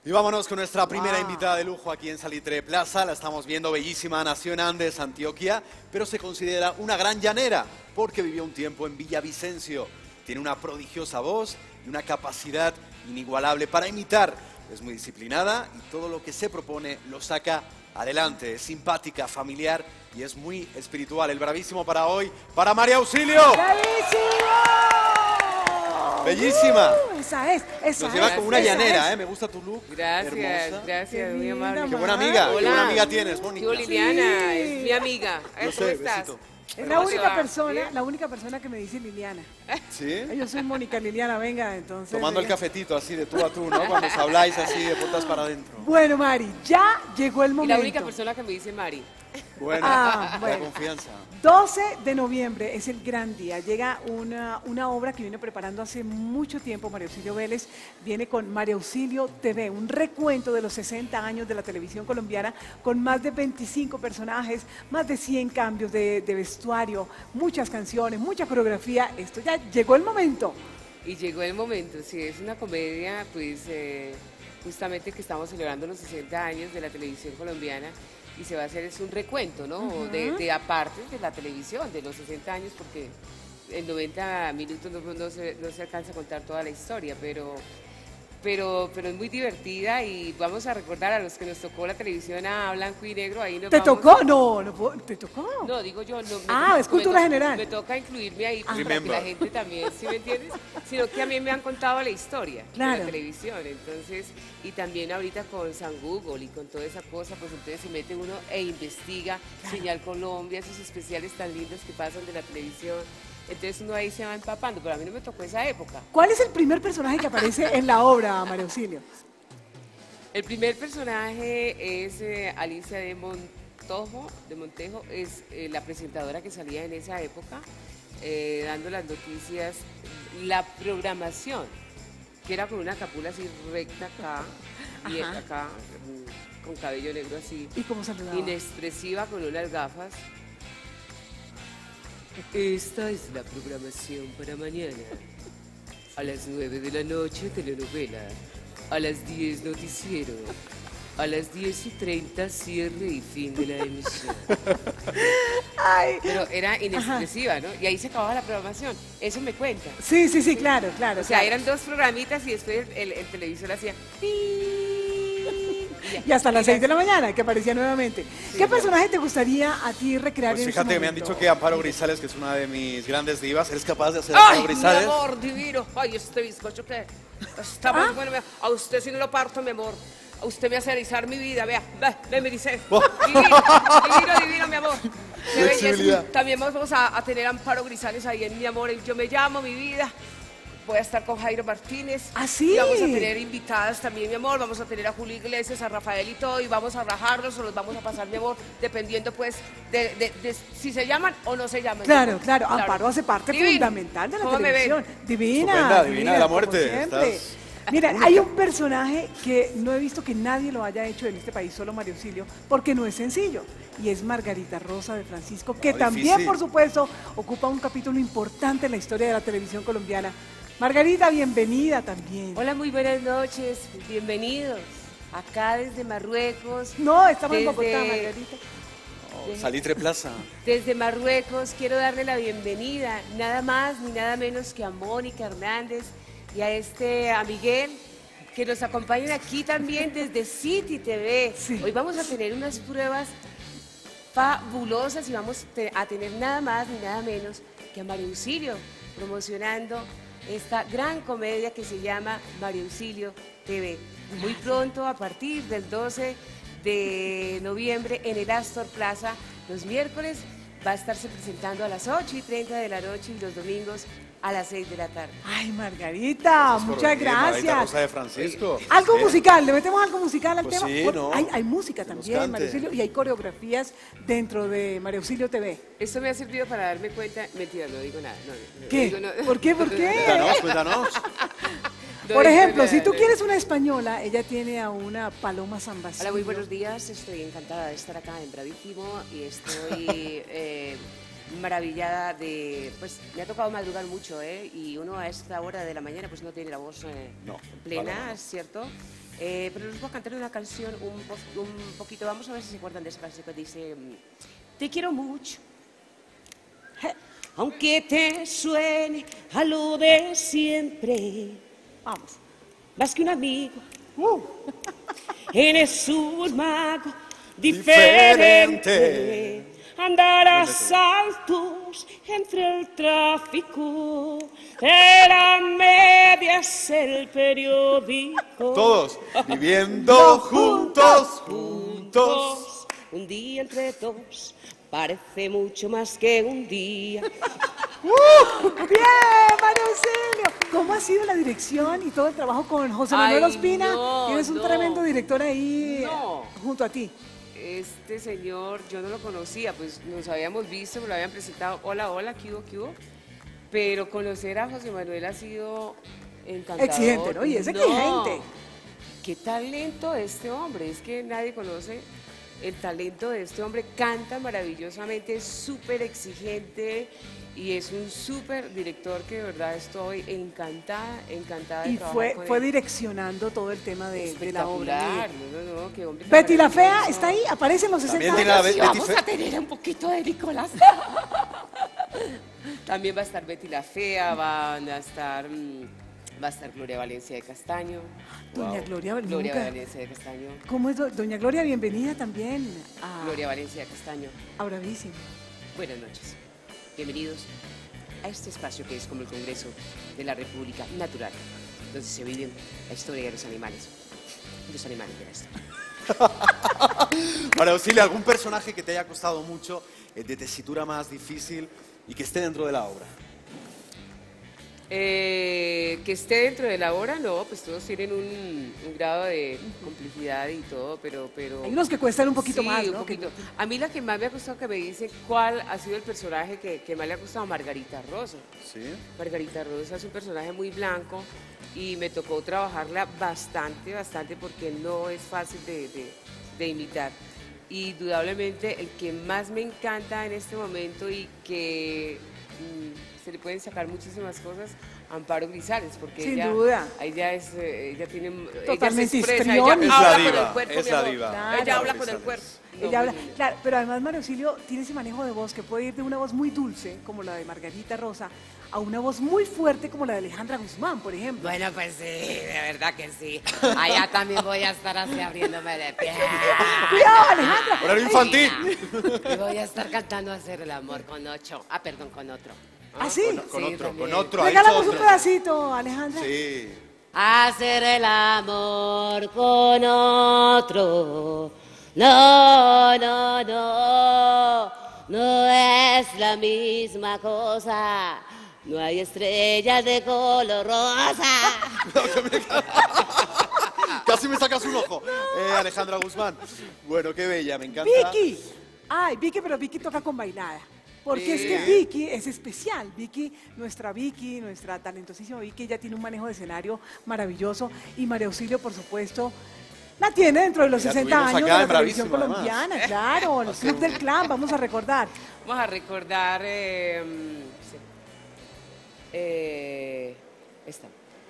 Y vámonos con nuestra primera invitada de lujo aquí en Salitre Plaza. La estamos viendo, bellísima, nació en Andes, Antioquia, pero se considera una gran llanera porque vivió un tiempo en Villavicencio. Tiene una prodigiosa voz y una capacidad inigualable para imitar. Es muy disciplinada y todo lo que se propone lo saca adelante. Es simpática, familiar y es muy espiritual. El bravísimo para hoy, para María Auxilio. ¡Bravísimo! Bellísima. Esa es. Nos lleva como una llanera, me gusta tu look. Gracias, hermosa. gracias, muy amable. Qué buena amiga, Hola. qué buena amiga tienes, Mónica. Yo, Liliana, Sí. es mi amiga. Yo ¿Cómo sé, estás? besito. Es ¿Cómo te va? la única persona que me dice Liliana. ¿Sí? Yo soy Mónica Liliana, venga, entonces. Tomando el venga. cafetito así de tú a tú, ¿no? Cuando os habláis así de puertas para adentro. Bueno, Mari, ya llegó el Y momento. la única persona que me dice Mari. Bueno, la bueno. confianza. 12 de noviembre es el gran día. Llega una obra que viene preparando hace mucho tiempo María Auxilio Vélez. Viene con María Auxilio TV, un recuento de los 60 años de la televisión colombiana con más de 25 personajes, más de 100 cambios de vestuario, muchas canciones, mucha coreografía. Esto ya llegó el momento. Y llegó el momento, sí, es una comedia, pues, justamente que estamos celebrando los 60 años de la televisión colombiana y se va a hacer, es un recuento, ¿no? De aparte de la televisión, de los 60 años, porque en 90 minutos no se alcanza a contar toda la historia, pero es muy divertida y vamos a recordar a los que nos tocó la televisión a blanco y negro. Ahí nos ¿Te vamos- tocó? No puedo, ¿te tocó? No, digo yo. Es cultura general. Me toca incluirme ahí para que Remember. la gente también, ¿sí me entiendes? Sino que a mí me han contado la historia de Claro. la televisión, entonces, y también ahorita con San Google y con toda esa cosa, pues entonces se mete uno e investiga Señal Colombia, esos especiales tan lindos que pasan de la televisión. Entonces uno ahí se va empapando, pero a mí no me tocó esa época. ¿Cuál es el primer personaje que aparece en la obra, María Auxilio? El primer personaje es Alicia de Montejo, es la presentadora que salía en esa época, dando las noticias, la programación, que era con una capula así recta acá, y Ajá. acá, con cabello negro así, ¿Y cómo saludaba? inexpresiva, con unas gafas. Esta es la programación para mañana. A las 9 de la noche, telenovela. A las 10, noticiero. A las 10:30, cierre y fin de la emisión. Ay, Pero era inexpresiva, ¿no? Y ahí se acababa la programación. Eso me cuenta. sí, claro. O sea, claro. eran dos programitas y después el televisor hacía... Y hasta las 6 de la mañana, que aparecía nuevamente. ¿Qué personaje te gustaría a ti recrear Pues en fíjate, este me han momento? dicho que Amparo Grisales, que es una de mis grandes divas, ¿eres capaz de hacer Amparo ¡Ay, mi Grisales? amor divino! ¡Ay, este bizcocho que está muy bueno! A usted si no lo parto, mi amor. A usted me hace erizar mi vida, vea. Ve, me ericé. Divino, mi amor. Qué Flexibilidad. belleza. También vamos a tener a Amparo Grisales ahí en Mi Amor. Yo me llamo, mi vida. Voy a estar con Jairo Martínez. ¿Ah, sí? Y vamos a tener invitadas también, mi amor. Vamos a tener a Julio Iglesias, a Rafael y todo. Y vamos a rajarlos o los vamos a pasar, mi amor. Dependiendo, pues, de si se llaman o no se llaman. Claro. Amparo hace parte Divino. fundamental de la ¿Cómo me ven? televisión. Divina, Estupenda, divina de la como muerte. siempre. Estás Mira, hay un personaje que no he visto que nadie lo haya hecho en este país, solo María Auxilio, porque no es sencillo. Y es Margarita Rosa de Francisco, que también, difícil. por supuesto, ocupa un capítulo importante en la historia de la televisión colombiana. Margarita, bienvenida también. Hola, muy buenas noches, bienvenidos. Acá desde Marruecos. No, estamos en Desde- Bogotá, Margarita. Salitre Plaza. Desde Marruecos quiero darle la bienvenida, nada más ni nada menos que a Mónica Hernández y a Miguel, que nos acompañan aquí también desde City TV. Sí. Hoy vamos a tener unas pruebas fabulosas y vamos a tener nada más ni nada menos que a María Auxilio promocionando esta gran comedia que se llama María Auxilio TV. Muy pronto, a partir del 12 de noviembre, en el Astor Plaza, los miércoles va a estarse presentando a las 8:30 de la noche y los domingos a las 6 de la tarde. Ay, Margarita, muchas Margarita gracias. Rosa de Francisco. Algo Bien. musical, le metemos algo musical al Pues tema. sí, Porque ¿no? hay música Que nos también, cante. María Auxilio, y hay coreografías dentro de María Auxilio TV. Esto me ha servido para darme cuenta, mentira, no digo nada. No, ¿Qué? digo no- ¿Por qué? ¿Por qué? Cuéntanos. no Por digo ejemplo, nada, si tú no. quieres una española, ella tiene a una Paloma San Basilio. Hola, muy buenos días. Estoy encantada de estar acá en Bravísimo y estoy maravillada de, pues me ha tocado madrugar mucho, y uno a esta hora de la mañana pues no tiene la voz No, plena, vale, no. ¿cierto? Pero les voy a cantar una canción un poquito, vamos a ver si se acuerdan de esa canción que dice, te quiero mucho, aunque te suene a lo de siempre, Vamos. más que un amigo, eres un mago diferente. Andar a saltos entre el tráfico, de la media es el periódico. Todos viviendo juntos, juntos. Un día entre dos parece mucho más que un día. Bien, María Auxilio. ¿Cómo ha sido la dirección y todo el trabajo con José Manuel Ay, Ospina? no, Tienes un no. tremendo director ahí No. junto a ti. Este señor, yo no lo conocía, pues nos habíamos visto, me lo habían presentado, hola, hola, ¿qué hubo, qué hubo? Pero conocer a José Manuel ha sido encantador. Exigente, ¿no? Y es exigente. Qué talento de este hombre, es que nadie conoce el talento de este hombre, canta maravillosamente, es súper exigente y es un súper director que de verdad estoy encantada de Y trabajar con fue él. direccionando todo el tema de la obra. Espectacular, no, qué hombre tan Betty la Fea maravilloso. está ahí, aparece en los 60 También tiene la años. Betty Vamos Fea. a tener un poquito de Nicolás. También va a estar Betty la Fea, va a estar Gloria Valencia de Castaño. Doña Gloria, Gloria nunca. Valencia de Castaño. ¿Cómo es, doña Gloria? Bienvenida también Gloria Valencia de Castaño. a Bravísimo. Buenas noches. Bienvenidos a este espacio que es como el Congreso de la República Natural, donde se vive la historia de los animales de la historia. María Auxilio, ¿algún personaje que te haya costado mucho, de tesitura más difícil y que esté dentro de la obra? Que esté dentro de la obra, no, pues todos tienen un grado de complejidad y todo, pero... Hay unos que cuestan un poquito sí, más, un ¿no? poquito. A mí la que más me ha costado que me dicen cuál ha sido el personaje que más le ha costado, Margarita Rosa. Sí. Margarita Rosa es un personaje muy blanco y me tocó trabajarla bastante porque no es fácil de imitar. Indudablemente el que más me encanta en este momento y que se le pueden sacar muchísimas cosas, Amparo Grisales, porque Sin ella, duda. ella tiene, Totalmente ella se expresa, histrión. ella Es habla la con diva, el cuerpo, es mi la amor. diva. Claro. Ella habla con el Grisales. cuerpo. Ella habla, muy bien. claro, pero además María Auxilio tiene ese manejo de voz que puede ir de una voz muy dulce, como la de Margarita Rosa, a una voz muy fuerte como la de Alejandra Guzmán, por ejemplo. Bueno, pues sí, de verdad que sí. Allá también voy a estar así abriéndome de pie. ¡Cuidado, Alejandra! Horario infantil. Y voy a estar cantando Hacer el amor con con otro. ¿Ah, sí? Con Sí, otro, también. con otro. ha Regálamos dicho un otro. pedacito, Alejandra. Sí. Hacer el amor con otro. No, no, no. No es la misma cosa. No hay estrellas de color rosa. Casi me sacas un ojo, Alejandra Guzmán. Bueno, qué bella, me encanta. Vicky. Ay, Vicky, pero Vicky toca con bailada. Porque es que Sí. Vicky es especial. Vicky, nuestra talentosísima Vicky, ella tiene un manejo de escenario maravilloso. Y María Auxilio, por supuesto, la tiene dentro de los La 60 tuvimos años de acá la en televisión Bravísimo, colombiana, claro. El Club del Clan, vamos a recordar. Vamos a recordar esta.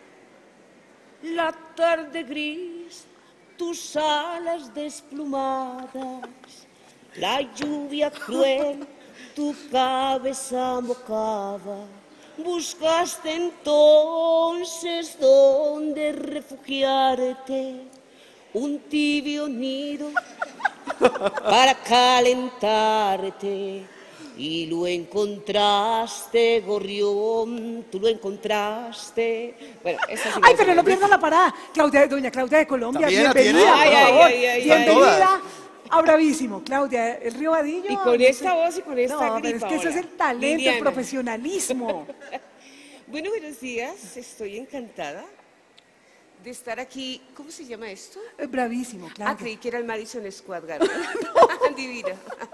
La tarde gris, tus alas desplumadas, la lluvia cruel, tu cabeza mojada. Buscaste entonces dónde refugiarte, un tibio nido para calentarte. Y lo encontraste, gorrión, tú lo encontraste. Bueno, esa sí Ay, me pero no sé. pierdan la parada. Doña Claudia de Colombia, También la bienvenida, tiene. por Ay, favor. ay, ay, Bienvenida a Bravísimo. Claudia, el Río Vadillo. Y con no esta sé. voz y con esta No, pero gripa es que eso es ahora. el talento, el Liliana. profesionalismo. Bueno, buenos días, estoy encantada de estar aquí. ¿Cómo se llama esto? Bravísimo, claro. Ah, creí que era el Madison Square Garden. Divino.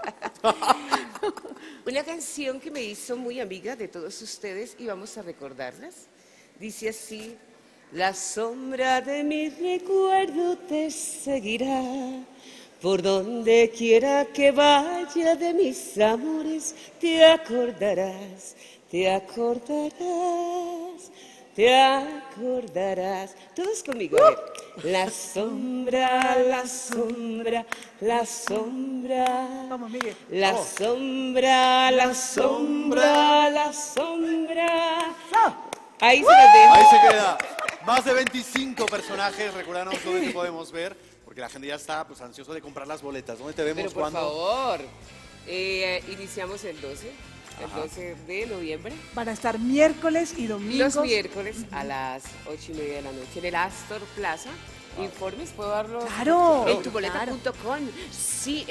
Una canción que me hizo muy amiga de todos ustedes y vamos a recordarlas. Dice así: la sombra de mi recuerdo te seguirá Por donde quiera que vaya de mis amores, te acordarás, te acordarás, te acordarás. Todos conmigo, a ver. La sombra, la sombra, la sombra. Vamos, Miguel. La Oh. sombra, la sombra, la sombra. Ah. Ahí se las dejo. Ahí se queda. Más de 25 personajes, recuérdanos dónde te podemos ver, porque la gente ya está pues, ansioso de comprar las boletas. ¿Dónde te vemos? Pero por ¿Cuándo? favor, iniciamos el 12 de noviembre. Van a estar miércoles y domingos. Los miércoles a las 8:30 de la noche en el Astor Plaza. Informes, ¿puedo darlos? Claro, En tuboleta.com. Sí,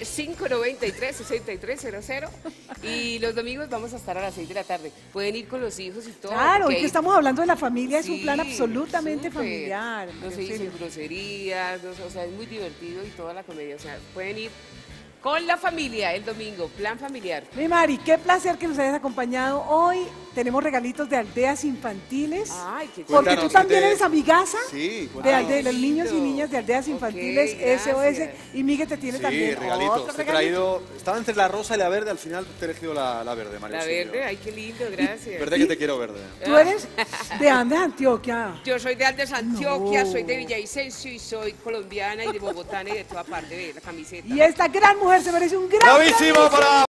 593-6300. Y los domingos vamos a estar a las 6 de la tarde. Pueden ir con los hijos y todo. Claro, porque y que ahí- estamos hablando de la familia, es un Sí, plan absolutamente súper. familiar. No se María dicen Auxilio. groserías, o sea, es muy divertido y toda la comedia. O sea, pueden ir con la familia el domingo, plan familiar. Mi Mari, qué placer que nos hayas acompañado hoy. Tenemos regalitos de aldeas infantiles. Ay, qué Porque Cuéntanos, tú también ¿qué te- eres amigaza Sí, de, cuéntanos. de los niños y lindo. niñas de aldeas Ok, infantiles gracias. SOS. Y Miguel te tiene Sí, también regalitos. otro Te he regalito. traído, estaba entre la rosa y la verde, al final te he elegido la verde, María La Auxilio. verde, ay, qué lindo, gracias. Verde que te quiero verde. Tú eres de Andes, Antioquia. Yo soy de Andes, Antioquia, No. soy de Villavicencio y soy colombiana y de Bogotá y de toda parte de la camiseta. Y esta gran mujer se merece un gran ¡Bravísimo aplauso. para